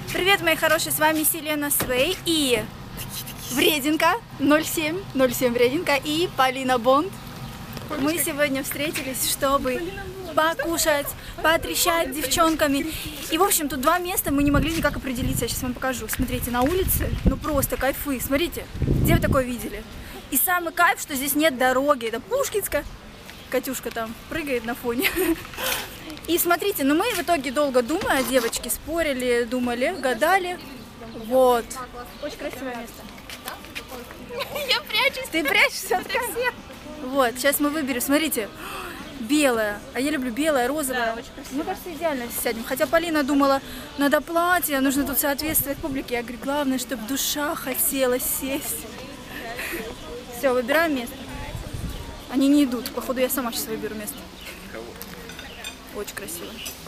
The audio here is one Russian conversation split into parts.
Привет, мои хорошие, с вами Селена Свей и Вреденка 07 Вреденка и Полина Бонд. Мы сегодня встретились, чтобы покушать, потрещать с девчонками. И, в общем, тут два места, мы не могли никак определиться. Я сейчас вам покажу. Смотрите, на улице, ну просто кайфы. Смотрите, где вы такое видели? И самый кайф, что здесь нет дороги. Это Пушкинская. Катюшка там прыгает на фоне. И смотрите, ну мы в итоге долго думая, девочки спорили, думали, гадали. Вот. Очень красивое место. Я прячусь. Ты прячешься от всех. Вот, сейчас мы выберем, смотрите, белое. А я люблю белое, розовое. Да, мне кажется, идеально сядем. Хотя Полина думала, надо платье, нужно тут соответствовать публике. Я говорю, главное, чтобы душа хотела сесть. Все, выбираем место. Они не идут, походу я сама сейчас выберу место. Очень красиво.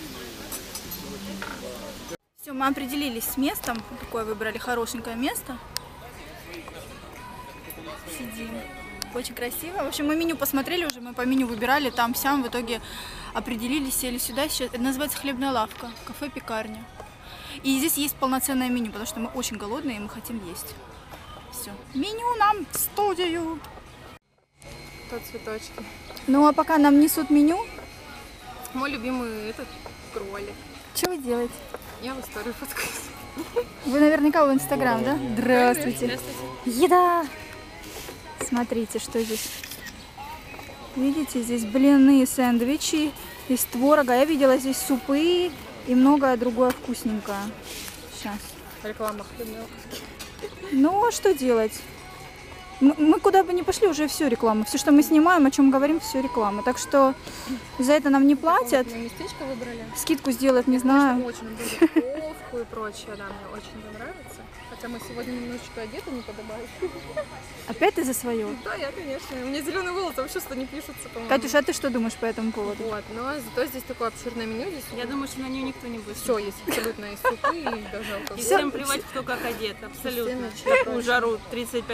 Все, мы определились с местом. Такое выбрали хорошенькое место. Сидим. Очень красиво. В общем, мы меню посмотрели уже, мы по меню выбирали там-сям. В итоге определились, сели сюда. Сейчас это называется хлебная лавка, кафе-пекарня. И здесь есть полноценное меню, потому что мы очень голодные и мы хотим есть. Все. Меню нам в студию. Тут цветочки. Ну а пока нам несут меню. Мой любимый этот кролик. Что вы делаете? Я в историю фоткаюсь. Вы наверняка в Инстаграм, да? Здравствуйте. Здравствуйте. Еда! Смотрите, что здесь. Видите, здесь блины, сэндвичи, есть творога. Я видела здесь супы и многое другое вкусненькое. Сейчас. Реклама хлебной лавки. Ну, а что делать? Мы куда бы ни пошли, уже все реклама. Все, что мы снимаем, о чем говорим, все реклама. Так что за это нам не платят. Мы местечко выбрали. Скидку сделать не знаю. Очень люблю духовку и прочее, да, мне очень нравится. Хотя мы сегодня немножечко одеты неподобающе. Опять ты за свое? Да, я, конечно. У меня зеленый волос, вообще что не пишется, по-моему. Катюша, а ты что думаешь по этому поводу? Вот, но зато здесь такое обширное меню. Здесь Я думаю, что на нее никто не будет. все есть абсолютно, и супы, и даже алкоголь. И всем плевать, кто как одет, абсолютно. В такую жару 35+.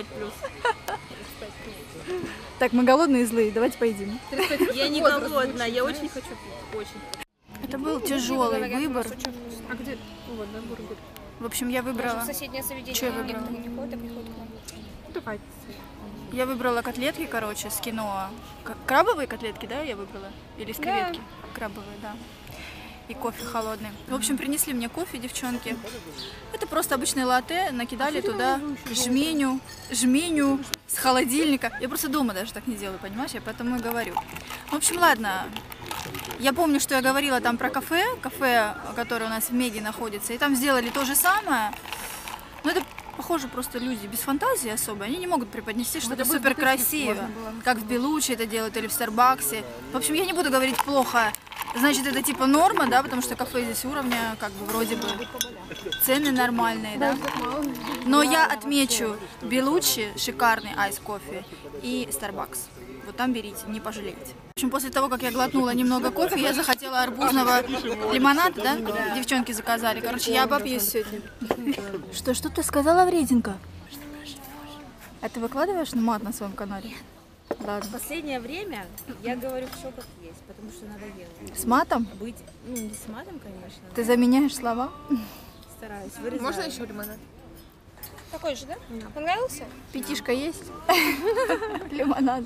Так, мы голодные и злые, давайте поедим. Я не голодная, я очень хочу пить, очень. Это был тяжелый выбор. А где? Вот, да, бургер. В общем, я выбрала... Соседнее заведение. Что я выбрала? Никто не ходит, а приходит к нам. Давайте. Я выбрала котлетки, короче, с киноа. Крабовые котлетки, да, я выбрала? Или с креветки? Крабовые, да. И кофе холодный. В общем, принесли мне кофе, девчонки. Это просто обычный латте, накидали туда жменю с холодильника. Я просто дома даже так не делаю, понимаешь? Я поэтому и говорю. В общем, ладно. Я помню, что я говорила там про кафе, которое у нас в Меге находится, и там сделали то же самое. Но это, похоже, просто люди без фантазии особо. Они не могут преподнести что-то супер красивое, как в Белучи это делают или в Старбаксе. В общем, я не буду говорить плохо. Значит, это типа норма, да, потому что кафе здесь уровня, как бы вроде бы цены нормальные, да. Но я отмечу Белучи, шикарный айс-кофе, и Starbucks. Вот там берите, не пожалеете. В общем, после того, как я глотнула немного кофе, я захотела арбузного лимонада, да? Девчонки заказали. Короче, я попью сегодня. Что ты сказала, Вреденка? А ты выкладываешь мат на своем канале? Ладно. В последнее время я говорю все как есть, потому что надоело. С матом? Быть, ну не с матом, конечно. Ты заменяешь слова? Стараюсь, вырезаю. Можно еще лимонад? Такой же, да? Понравился? Пятишка есть? Лимонад.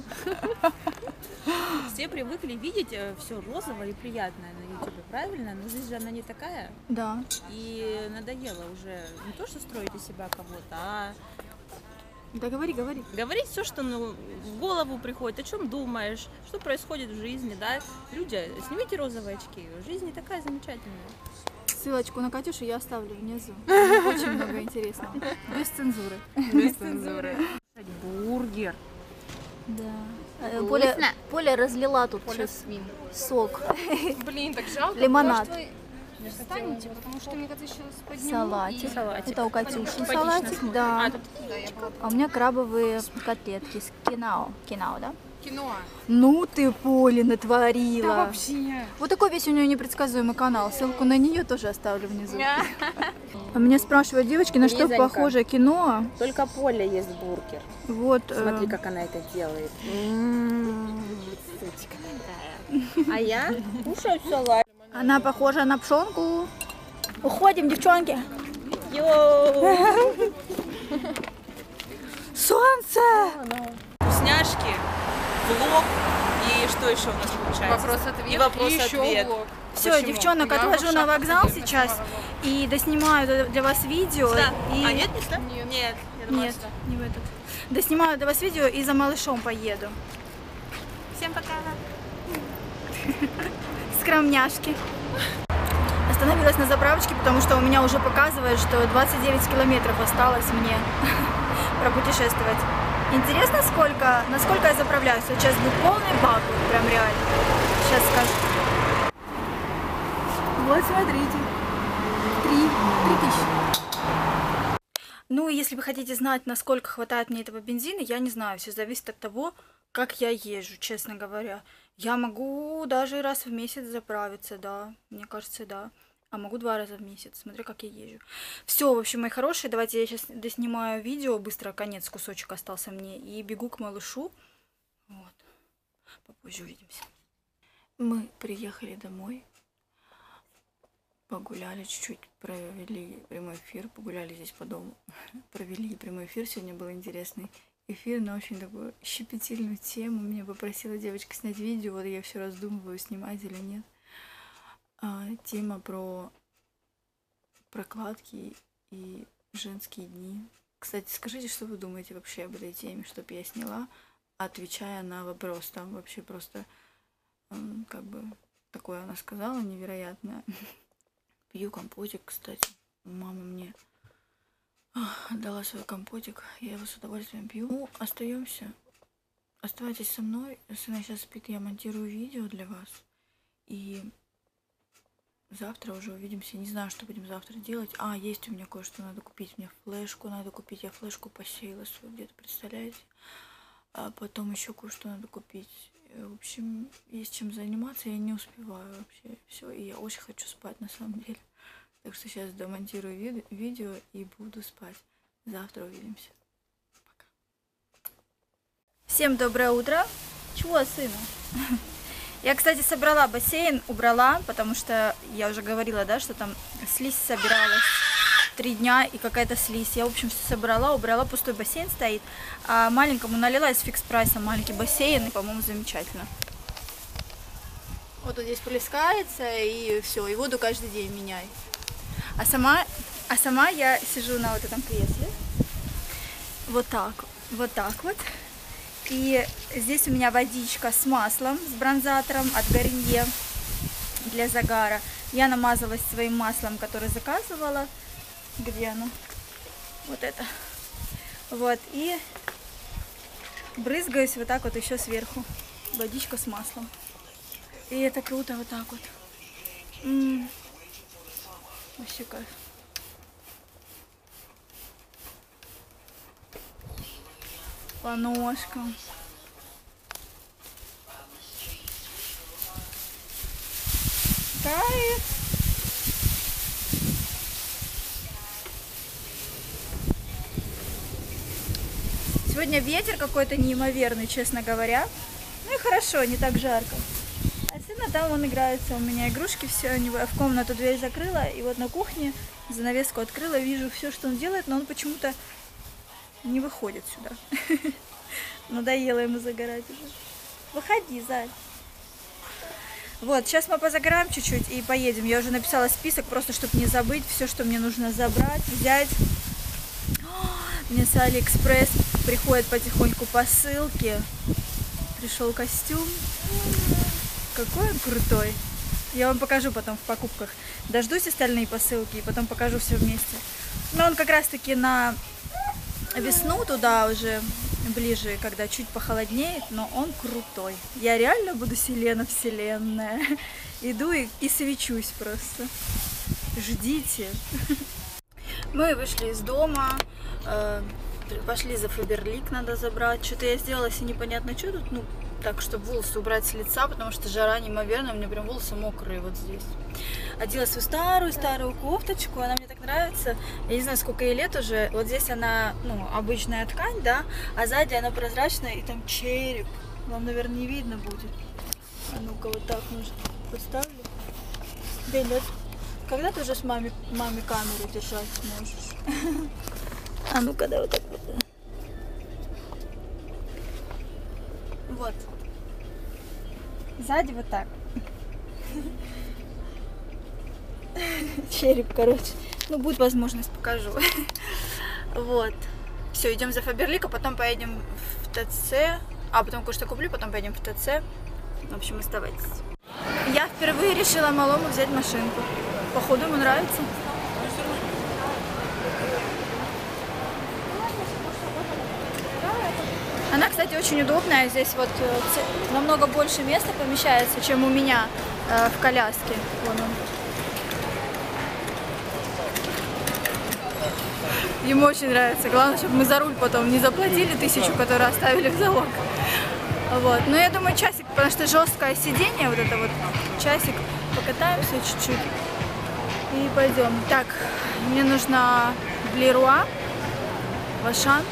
Все привыкли видеть все розовое и приятное на ютубе, правильно? Но жизнь же она не такая. Да. И надоело уже не то, что строить из себя кого-то, а Да говори. говорить все, что в голову приходит, о чем думаешь, что происходит в жизни, да? Люди, снимите розовые очки, жизнь не такая замечательная. Ссылочку на Катюшу я оставлю внизу. Очень много интересного. Без цензуры. Без цензуры. Бургер. Да. Поля разлила тут сейчас сок. Блин, так жалко. Лимонад. Может, вы встанете, потому что, мне кажется, сейчас подниму. Салатик. Салатик. Это у Катюши Симпатично салатик, смотрится. да. Да, я была. А у меня крабовые котлетки с кинао. Кинао, да? Кино. Ну ты, Поля, натворила. Да вообще. Вот такой весь у нее непредсказуемый канал. Ссылку на нее тоже оставлю внизу. А меня спрашивают девочки, на что Лизонька. похоже кино. Только Поля ест бургер. Вот. Смотри, как она это делает. Сучка такая. А я кушаю салат. Она похожа на пшенку. Уходим, девчонки. Йоу! Солнце! Вкусняшки, влог и что еще у нас получается? Вопрос-ответ И вопрос-ответ. еще влог. Все, Почему? девчонок, Я отвожу вообще на вокзал офигенно сейчас снимала и доснимаю для вас видео. Да. И... А нет, не сюда? Нет. Нет, я думала, Нет, сюда. не в этот. Доснимаю для вас видео и за малышом поеду. Всем пока. Скромняшки. Остановилась на заправочке, потому что у меня уже показывает, что 29 километров осталось мне пропутешествовать. Интересно, насколько я заправляюсь? Вот сейчас будет полный бак, вот прям реально. Сейчас скажу. Вот смотрите. 3000. Ну и если вы хотите знать, насколько хватает мне этого бензина, я не знаю. Все зависит от того, как я езжу, честно говоря. Я могу даже раз в месяц заправиться, да. Мне кажется, да. А могу 2 раза в месяц, смотря как я езжу. Все, в общем, мои хорошие, давайте я сейчас доснимаю видео, быстро, конец, кусочек остался мне, и бегу к малышу. Вот. Попозже увидимся. Мы приехали домой, погуляли чуть-чуть, провели прямой эфир, погуляли здесь по дому, провели прямой эфир, сегодня был интересный эфир на очень такую щепетильную тему. Меня попросила девочка снять видео, вот я все раздумываю, снимать или нет. Тема про прокладки и женские дни. Кстати, скажите, что вы думаете вообще об этой теме, чтобы я сняла, отвечая на вопрос. Там вообще просто, как бы, такое она сказала невероятное. Пью компотик, кстати. Мама мне дала свой компотик, я его с удовольствием пью. Ну, остаемся. Оставайтесь со мной. Сына сейчас спит, я монтирую видео для вас. И завтра уже увидимся. Не знаю, что будем завтра делать. Есть у меня кое-что надо купить. Мне флешку надо купить. Я флешку посеяла свою где-то, представляете? А потом еще кое-что надо купить. В общем, есть чем заниматься. Я не успеваю вообще. Все. И я очень хочу спать на самом деле. Так что сейчас домонтирую видео и буду спать. Завтра увидимся. Пока. Всем доброе утро. Чего, сына? Я, кстати, собрала бассейн, убрала, потому что я уже говорила, да, что там слизь собиралась 3 дня и какая-то слизь. Я, в общем, все собрала, убрала, пустой бассейн стоит. А маленькому налила из фикс-прайса маленький бассейн, и, по-моему, замечательно. Вот он здесь плескается, и все, и воду каждый день меняй. А сама я сижу на вот этом кресле. Вот так вот. И здесь у меня водичка с маслом, с бронзатором от Гарнье для загара. Я намазалась своим маслом, которое заказывала. Где оно? Вот это. Вот. И брызгаюсь вот так вот еще сверху. Водичка с маслом. И это круто вот так вот. Вообще кайф. По ножкам. Кайф. Сегодня ветер какой-то неимоверный, честно говоря. Ну и хорошо, не так жарко. А сына там он играется, у меня игрушки все, я в комнату дверь закрыла, и вот на кухне занавеску открыла, вижу все, что он делает, но он почему-то не выходит сюда. Надоело ему загорать уже. Выходи, Зай. Вот, сейчас мы позагораем чуть-чуть и поедем. Я уже написала список, просто чтобы не забыть все, что мне нужно забрать, взять. Мне с Алиэкспресс приходит потихоньку посылки. Пришел костюм. Какой он крутой. Я вам покажу потом в покупках. Дождусь остальные посылки и потом покажу все вместе. Но он как раз-таки на весну туда уже ближе, когда чуть похолоднеет, но он крутой. Я реально буду Селена Вселенная. Иду и свечусь просто. Ждите. Мы вышли из дома, пошли за Фаберлик, надо забрать. Что-то я сделала, если непонятно что тут, ну, так, чтобы волосы убрать с лица, потому что жара неимоверная, у меня прям волосы мокрые вот здесь. Одела свою старую кофточку, она мне так нравится. Я не знаю, сколько ей лет уже. Вот здесь она, ну, обычная ткань, да, а сзади она прозрачная, и там череп. Вам, наверное, не видно будет. А ну-ка, вот так, может, поставлю. Блин, вот Когда ты уже с маме камеру держать сможешь? А ну-ка, да, вот так вот. Вот. Сзади вот так. Череп, короче. Ну, будет возможность, покажу. Вот. Все, идем за Фаберлик, а потом поедем в ТЦ. А потом кое-что куплю, потом поедем в ТЦ. В общем, оставайтесь. Я впервые решила малому взять машинку. Походу ему нравится. Она, кстати, очень удобная. Здесь вот намного больше места помещается, чем у меня в коляске. Вон он. Ему очень нравится. Главное, чтобы мы за руль потом не заплатили 1000, которую оставили в залог. Вот. Но я думаю, часик, потому что жесткое сиденье, вот это вот, часик, покатаемся чуть-чуть и пойдем. Так, мне нужно в Леруа, в Ашан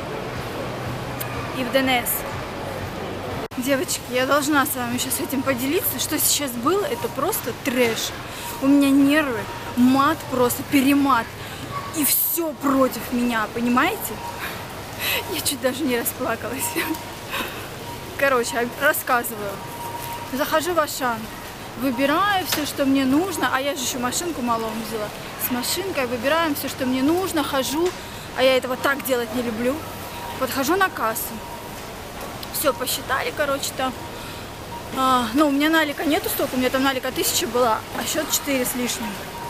и в ДНС. Девочки, я должна с вами сейчас этим поделиться. Что сейчас было, это просто трэш. У меня нервы, мат просто, перемат. И все против меня, понимаете? Я чуть даже не расплакалась. Короче, рассказываю. Захожу в Ашан, выбираю все, что мне нужно. А я же еще машинку малому взяла. С машинкой выбираем все, что мне нужно, хожу. А я этого так делать не люблю. Подхожу на кассу. Все, посчитали, короче, там. Ну, у меня налика нету столько, у меня там налика 1000 была, а счет 4 с лишним.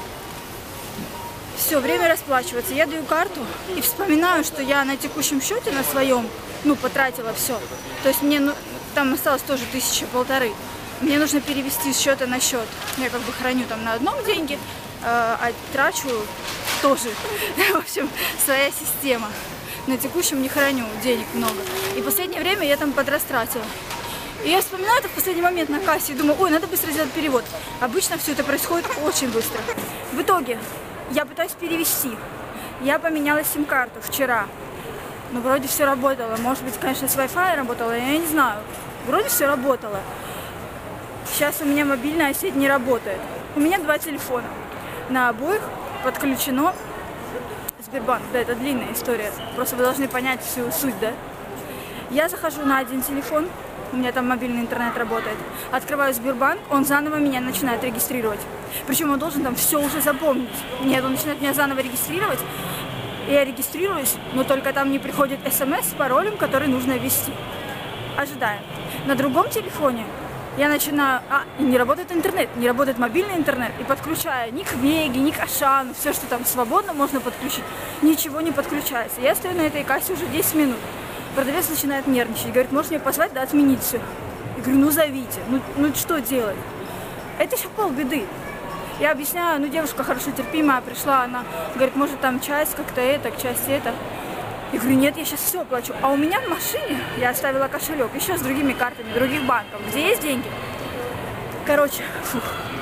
Все, время расплачиваться. Я даю карту и вспоминаю, что я на текущем счете, на своем, ну, потратила все. То есть мне там осталось тоже 1500. Мне нужно перевести с счета на счет. Я как бы храню там на одном деньги, а трачу тоже. В общем, своя система. На текущем не храню, денег много. И в последнее время я там подрастратила. И я вспоминаю это в последний момент на кассе и думаю, ой, надо быстро сделать перевод. Обычно все это происходит очень быстро. В итоге я пытаюсь перевести. Я поменяла сим-карту вчера. Ну, вроде все работало. Может быть, конечно, с Wi-Fi работало, я не знаю. Вроде все работало. Сейчас у меня мобильная сеть не работает. У меня 2 телефона. На обоих подключено Сбербанк. Да, это длинная история. Просто вы должны понять всю суть, да? Я захожу на один телефон. У меня там мобильный интернет работает. Открываю Сбербанк, он заново меня начинает регистрировать. Причем он должен там все уже запомнить. Нет, он начинает меня заново регистрировать. И я регистрируюсь, но только там не приходит смс с паролем, который нужно ввести. Ожидаем. На другом телефоне я начинаю... не работает интернет, не работает мобильный интернет. И подключаю ни к Веге, ни к Ашану, все, что там свободно можно подключить, ничего не подключается. Я стою на этой кассе уже 10 минут. Продавец начинает нервничать, говорит, можешь мне позвать, да, отменить все. Я говорю, ну зовите, ну что делать? Это еще полбеды. Я объясняю, ну девушка хорошо терпимая пришла, она говорит, может там часть как-то это, часть это. Я говорю, нет, я сейчас все оплачу. А у меня в машине я оставила кошелек еще с другими картами других банков, где есть деньги. Короче, фух.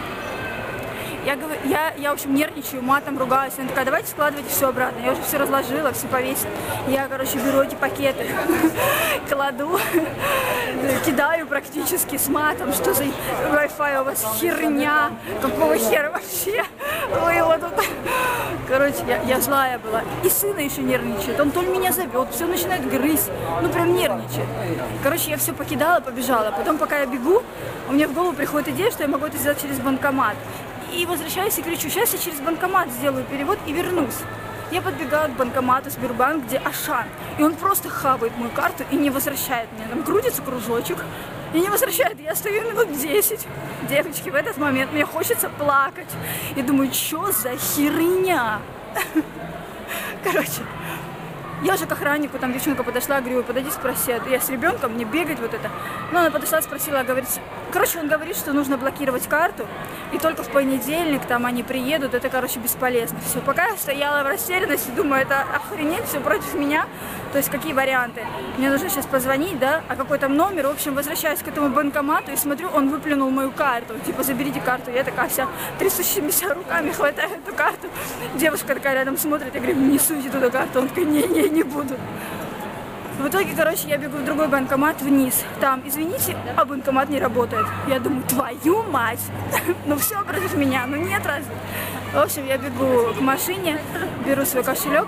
Я, в общем, нервничаю, матом ругаюсь. Она такая, давайте складывайте все обратно. Я уже все разложила, все повесила. Я, короче, беру эти пакеты, кладу, кидаю практически с матом. Что за Wi-Fi у вас херня? Какого хера вообще? Вы его тут... Короче, я злая была. И сына еще нервничает. Он то ли меня зовет, все начинает грызть. Ну, прям нервничает. Короче, я все покидала, побежала. Потом, пока я бегу, у меня в голову приходит идея, что я могу это сделать через банкомат. И возвращаюсь и кричу, сейчас я через банкомат сделаю перевод и вернусь. Я подбегаю к банкомату Сбербанк, где Ашан. И он просто хавает мою карту и не возвращает мне. Там крутится кружочек и не возвращает. Я стою минут 10. Девочки, в этот момент мне хочется плакать. И думаю, что за херня? Короче, я уже к охраннику, там девчонка подошла, говорю, подойди, спроси, я с ребенком, не бегать вот это. Ну, она подошла, спросила, говорит, короче, он говорит, что нужно блокировать карту, и только в понедельник там они приедут, это, короче, бесполезно. Все, пока я стояла в растерянности, думаю, это охренеть, все против меня, то есть какие варианты? Мне нужно сейчас позвонить, да, а какой там номер, в общем, возвращаюсь к этому банкомату и смотрю, он выплюнул мою карту, типа, заберите карту, я такая вся трясущимися руками хватаю эту карту, девушка такая рядом смотрит, я говорю, не суйте туда карту, он такой, не буду. В итоге, короче, я бегу в другой банкомат вниз. Там, извините, а банкомат не работает. Я думаю, твою мать, ну все против меня, ну нет разве? В общем, я бегу к машине, беру свой кошелек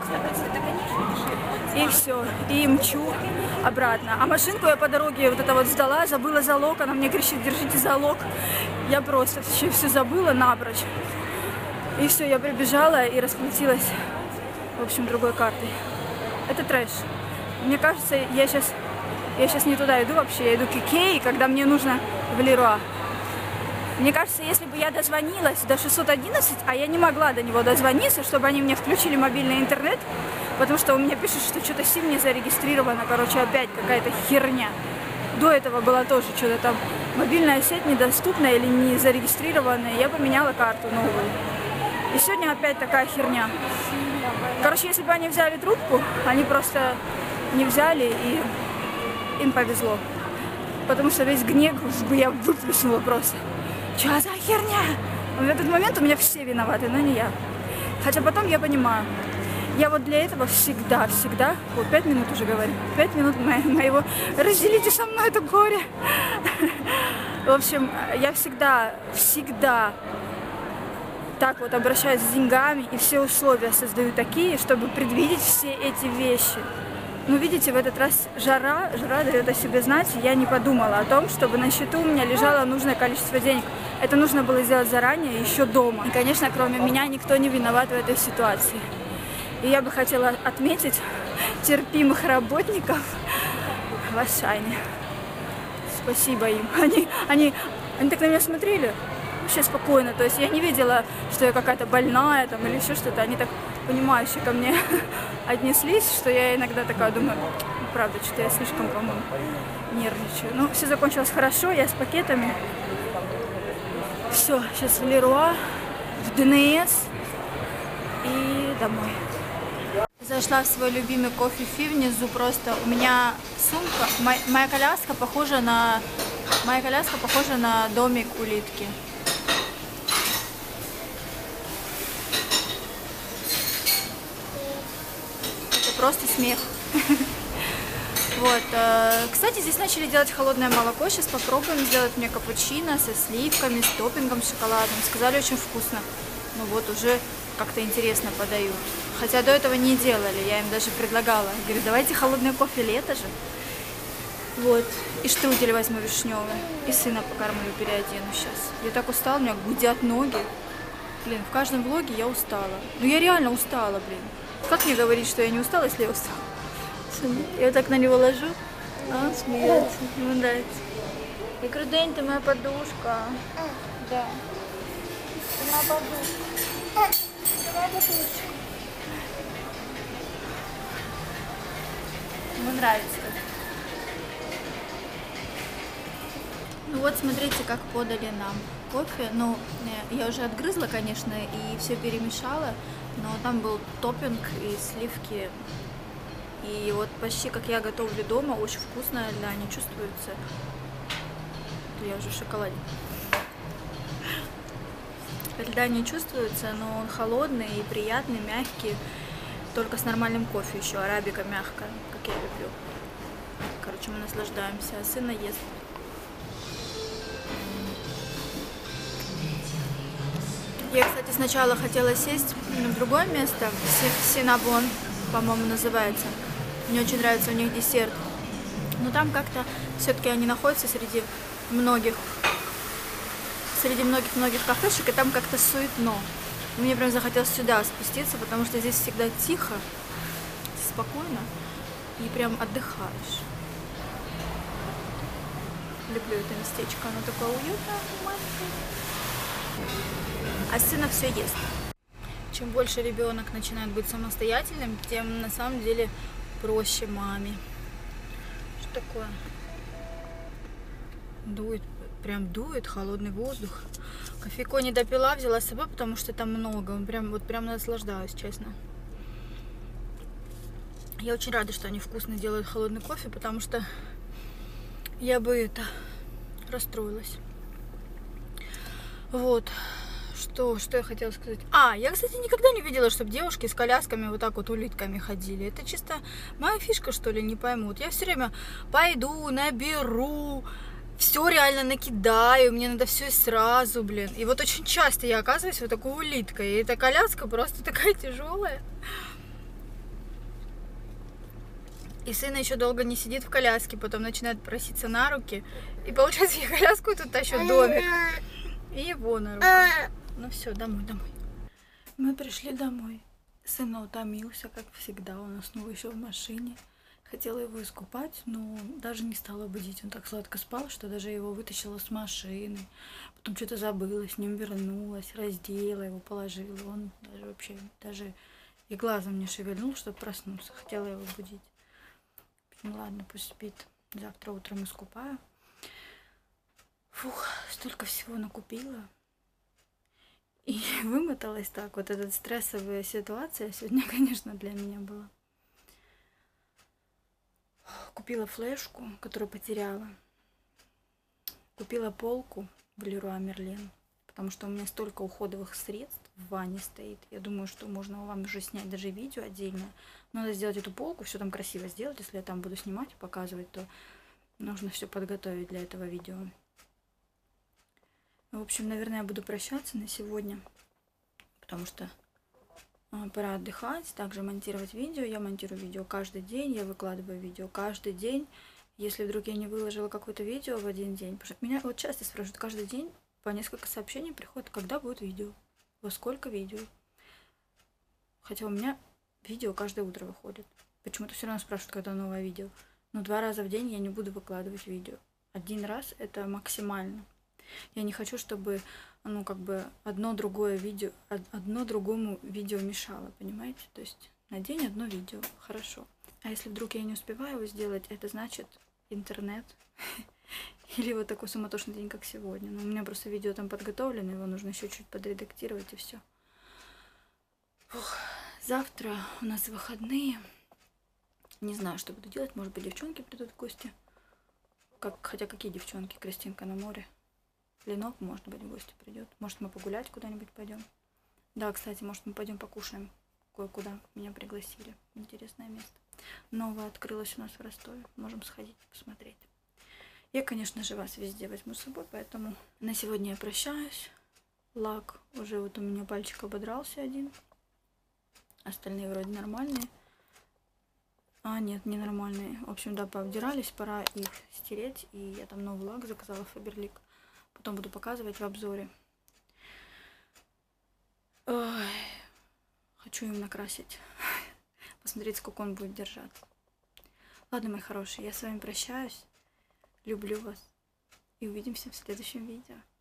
и все, и мчу обратно. А машинку я по дороге вот это вот сдала, забыла залог, она мне кричит, держите залог. Я просто все забыла напрочь. И все, я прибежала и расплатилась, в общем, другой картой. Это трэш. Мне кажется, я сейчас не туда иду вообще, я иду к Икее, когда мне нужно в Леруа. Мне кажется, если бы я дозвонилась до 611, а я не могла до него дозвониться, чтобы они мне включили мобильный интернет, потому что у меня пишут, что что-то сим не зарегистрировано, короче, опять какая-то херня. До этого было тоже что-то там, мобильная сеть недоступна или не зарегистрированная, я поменяла карту новую. И сегодня опять такая херня. Короче, если бы они взяли трубку, они просто не взяли, и им повезло. Потому что весь гнев бы я выплеснула просто. Чё за херня? В этот момент у меня все виноваты, но не я. Хотя потом я понимаю, я вот для этого всегда, вот 5 минут уже говорю, 5 минут моего, разделите со мной это горе. В общем, я всегда так вот обращаюсь с деньгами и все условия создаю такие, чтобы предвидеть все эти вещи. Ну, видите, в этот раз жара дает о себе знать, и я не подумала о том, чтобы на счету у меня лежало нужное количество денег. Это нужно было сделать заранее, еще дома. И, конечно, кроме меня, никто не виноват в этой ситуации. И я бы хотела отметить терпимых работников в Ашане. Спасибо им. Они так на меня смотрели вообще спокойно. То есть я не видела, что я какая-то больная там, или еще что-то. Они так понимающе ко мне отнеслись, что я иногда такая думаю, правда, что-то я слишком, по-моему, нервничаю. Ну, все закончилось хорошо, я с пакетами. Все, сейчас в Леруа, в ДНС и домой. Зашла в свой любимый кофе-фи внизу, просто у меня сумка, моя коляска похожа на домик улитки. Это просто смех. Вот. Кстати, здесь начали делать холодное молоко. Сейчас попробуем сделать мне капучино со сливками, с топпингом шоколадным. Сказали, очень вкусно. Ну вот, уже как-то интересно подают. Хотя до этого не делали, я им даже предлагала. Говорю, давайте холодный кофе, лето же. Вот. И штрудель возьму вишневый. И сына покормлю, переодену сейчас. Я так устала, у меня гудят ноги. Блин, в каждом влоге я устала. Ну я реально устала, блин. Как мне говорить, что я не устала, если я устала? Я вот так на него ложу, а он смеется, ему нравится. Я говорю, Дэнь, ты моя подушка. Да. Ты моя подушка. Ты моя подушка. Ему нравится. Ну вот, смотрите, как подали нам кофе. Ну, я уже отгрызла, конечно, и все перемешала, но там был топпинг и сливки. И вот почти как я готовлю дома, очень вкусно, льда не чувствуется. Я уже в шоколаде. Льда не чувствуется, но он холодный и приятный, мягкий. Только с нормальным кофе еще, арабика мягкая, как я люблю. Короче, мы наслаждаемся, а сына ест. Я, кстати, сначала хотела сесть в другое место, Синабон, по-моему, называется. Мне очень нравится у них десерт. Но там как-то все-таки они находятся среди многих кафешек, и там как-то суетно. Мне прям захотелось сюда спуститься, потому что здесь всегда тихо, спокойно и прям отдыхаешь. Люблю это местечко, оно такое уютное, маленькое. А сына все ест. Чем больше ребенок начинает быть самостоятельным, тем на самом деле проще маме. Что такое? Дует, прям дует холодный воздух. Кофейко не допила, взяла с собой, потому что там много. Прям наслаждаюсь, честно. Я очень рада, что они вкусно делают холодный кофе, потому что я бы расстроилась. Вот. Что я хотела сказать? А, я, кстати, никогда не видела, чтобы девушки с колясками вот так вот улитками ходили. Это чисто моя фишка, что ли, не пойму. Вот я все время пойду, наберу, все реально накидаю, мне надо все сразу, блин. И вот очень часто я оказываюсь вот такой улиткой, и эта коляска просто такая тяжелая. И сын еще долго не сидит в коляске, потом начинает проситься на руки. И получается, я коляску тут тащу домик. И его на руках. Ну все, домой. Мы пришли домой. Сын утомился, как всегда. Он уснул еще в машине. Хотела его искупать, но даже не стала будить. Он так сладко спал, что даже его вытащила с машины. Потом что-то забыла, с ним вернулась, раздела его, положила. Он даже вообще и глазом не шевельнул, чтобы проснуться. Хотела его будить. Ну ладно, пусть спит. Завтра утром искупаю. Фух, столько всего накупила. И вымоталась так. Вот эта стрессовая ситуация сегодня, конечно, для меня была. Купила флешку, которую потеряла. Купила полку в Леруа Мерлен. Потому что у меня столько уходовых средств в ванне стоит. Я думаю, что можно вам уже снять даже видео отдельно. Надо сделать эту полку, все там красиво сделать. Если я там буду снимать и показывать, то нужно все подготовить для этого видео. В общем, наверное, я буду прощаться на сегодня. Потому что пора отдыхать. Также монтировать видео. Я монтирую видео каждый день. Я выкладываю видео каждый день. Если вдруг я не выложила какое-то видео в один день. Потому что меня вот часто спрашивают каждый день. По несколько сообщений приходит, когда будет видео, во сколько видео. Хотя у меня видео каждое утро выходит. Почему-то все равно спрашивают, когда новое видео. Но 2 раза в день я не буду выкладывать видео. 1 раз это максимально. Я не хочу, чтобы, одно другому видео мешало, понимаете? То есть на день одно видео, хорошо. А если вдруг я не успеваю его сделать, это значит интернет. Или вот такой суматошный день, как сегодня. Но у меня просто видео там подготовлено, его нужно еще чуть подредактировать и все. Завтра у нас выходные. Не знаю, что буду делать. Может быть, девчонки придут в гости. Хотя какие девчонки? Кристинка на море. Ленок, может быть, в гости придет. Может, мы погулять куда-нибудь пойдем. Да, кстати, может, мы пойдем покушаем кое-куда. Меня пригласили. Интересное место. Новое открылось у нас в Ростове. Можем сходить посмотреть. Я, конечно же, вас везде возьму с собой, поэтому на сегодня я прощаюсь. Лак уже вот у меня пальчик ободрался один. Остальные вроде нормальные. А, нет, не нормальные. В общем, да, пообдирались, пора их стереть. И я там новый лак заказала в Faberlic. Потом буду показывать в обзоре. Ой, хочу им накрасить. Посмотреть, сколько он будет держаться. Ладно, мои хорошие, я с вами прощаюсь. Люблю вас. И увидимся в следующем видео.